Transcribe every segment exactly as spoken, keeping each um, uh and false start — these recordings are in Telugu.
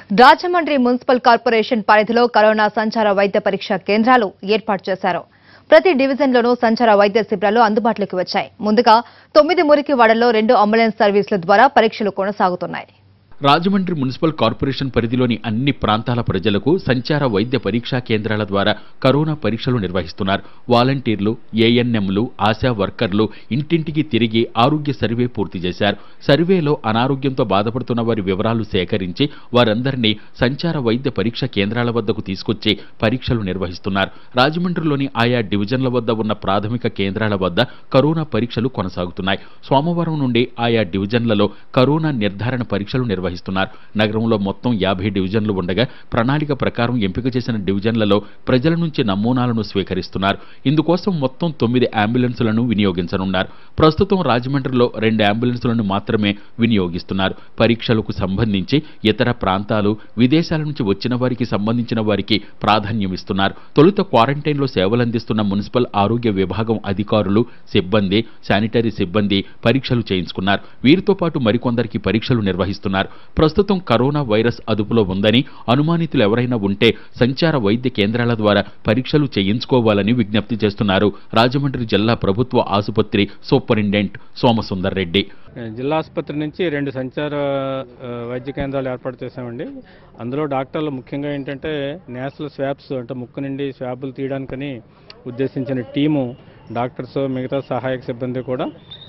రాజమండ్రి మున్సిపల్ కార్పొరేషన్ పరిధిలో కరోనా సంచార వైద్య పరీక్ష కేంద్రాలు ఏర్పాటు చేశారు. ప్రతి డివిజన్లోనూ సంచార వైద్య శిబిరాలు అందుబాటులోకి వచ్చాయి. ముందుగా తొమ్మిది మురికివాడల్లో రెండు అంబులెన్స్ సర్వీసుల ద్వారా పరీక్షలు కొనసాగుతున్నాయి. రాజమండ్రి మున్సిపల్ కార్పొరేషన్ పరిధిలోని అన్ని ప్రాంతాల ప్రజలకు సంచార వైద్య పరీక్షా కేంద్రాల ద్వారా కరోనా పరీక్షలు నిర్వహిస్తున్నారు. వాలంటీర్లు, ఏఎన్ఎంలు, ఆశా వర్కర్లు ఇంటింటికి తిరిగి ఆరోగ్య సర్వే పూర్తి చేశారు. సర్వేలో అనారోగ్యంతో బాధపడుతున్న వారి వివరాలు సేకరించి వారందరినీ సంచార వైద్య పరీక్ష కేంద్రాల వద్దకు తీసుకొచ్చి పరీక్షలు నిర్వహిస్తున్నారు. రాజమండ్రిలోని ఆయా డివిజన్ల వద్ద ఉన్న ప్రాథమిక కేంద్రాల వద్ద కరోనా పరీక్షలు కొనసాగుతున్నాయి. సోమవారం నుండి ఆయా డివిజన్లలో కరోనా నిర్ధారణ పరీక్షలు నిర్వహిస్తున్నారు. నగరంలో మొత్తం యాభై డివిజన్లు ఉండగా ప్రణాళిక ప్రకారం ఎంపిక చేసిన డివిజన్లలో ప్రజల నుంచి నమూనాలను స్వీకరిస్తున్నారు. ఇందుకోసం మొత్తం తొమ్మిది అంబులెన్సులను వినియోగించనున్నారు. ప్రస్తుతం రాజమండ్రిలో రెండు అంబులెన్సులను మాత్రమే వినియోగిస్తున్నారు. పరీక్షలకు సంబంధించి ఇతర ప్రాంతాలు, విదేశాల నుంచి వచ్చిన వారికి సంబంధించిన వారికి ప్రాధాన్యం ఇస్తున్నారు. తొలుత క్వారంటైన్లో సేవలందిస్తున్న మున్సిపల్ ఆరోగ్య విభాగం అధికారులు, సిబ్బంది, శానిటరీ సిబ్బంది పరీక్షలు చేయించుకున్నారు. వీరితో పాటు మరికొందరికి పరీక్షలు నిర్వహిస్తున్నారు. ప్రస్తుతం కరోనా వైరస్ అదుపులో ఉందని, అనుమానితులు ఎవరైనా ఉంటే సంచార వైద్య కేంద్రాల ద్వారా పరీక్షలు చేయించుకోవాలని విజ్ఞప్తి చేస్తున్నారు రాజమండ్రి జిల్లా ప్రభుత్వ ఆసుపత్రి సూపరింటెండెంట్ సోమసుందర్ రెడ్డి. జిల్లా ఆసుపత్రి నుంచి రెండు సంచార వైద్య కేంద్రాలు ఏర్పాటు చేశామండి. అందులో డాక్టర్లు ముఖ్యంగా ఏంటంటే నేషనల్ స్వాబ్స్ అంటే ముక్కు నుండి స్వాబులు తీయడానికని ఉద్దేశించిన టీము డాక్టర్స్, మిగతా సహాయక సిబ్బంది కూడా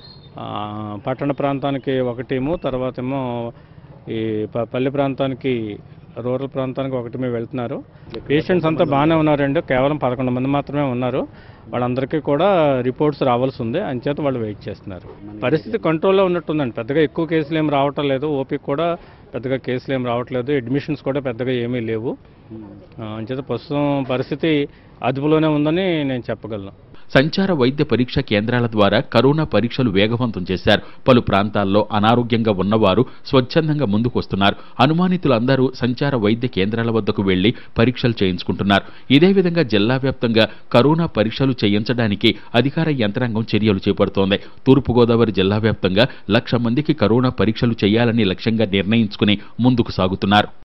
పట్టణ ప్రాంతానికి ఒక టీము, తర్వాత ఏమో ఈ పల్లె ప్రాంతానికి, రూరల్ ప్రాంతానికి ఒకటి మేము వెళ్తున్నారు. పేషెంట్స్ అంతా బాగానే ఉన్నారండి. కేవలం పదకొండు మంది మాత్రమే ఉన్నారు. వాళ్ళందరికీ కూడా రిపోర్ట్స్ రావాల్సి ఉంది. అంచేత వాళ్ళు వెయిట్ చేస్తున్నారు. పరిస్థితి కంట్రోల్లో ఉన్నట్టుందండి. పెద్దగా ఎక్కువ కేసులు ఏమి రావటం లేదు. ఓపీకి కూడా పెద్దగా కేసులు ఏమి రావట్లేదు. అడ్మిషన్స్ కూడా పెద్దగా ఏమీ లేవు. అంచేత ప్రస్తుతం పరిస్థితి అదుపులోనే ఉందని నేను చెప్పగలను. సంచార వైద్య పరీక్ష కేంద్రాల ద్వారా కరోనా పరీక్షలు వేగవంతం చేశారు. పలు ప్రాంతాల్లో అనారోగ్యంగా ఉన్నవారు స్వచ్ఛందంగా ముందుకొస్తున్నారు. అనుమానితులందరూ సంచార వైద్య కేంద్రాల వద్దకు వెళ్లి పరీక్షలు చేయించుకుంటున్నారు. ఇదే విధంగా జిల్లా వ్యాప్తంగా కరోనా పరీక్షలు చేయించడానికి అధికార యంత్రాంగం చర్యలు చేపడుతోంది. తూర్పుగోదావరి జిల్లా వ్యాప్తంగా లక్ష మందికి కరోనా పరీక్షలు చేయాలని లక్ష్యంగా నిర్ణయించుకుని ముందుకు సాగుతున్నారు.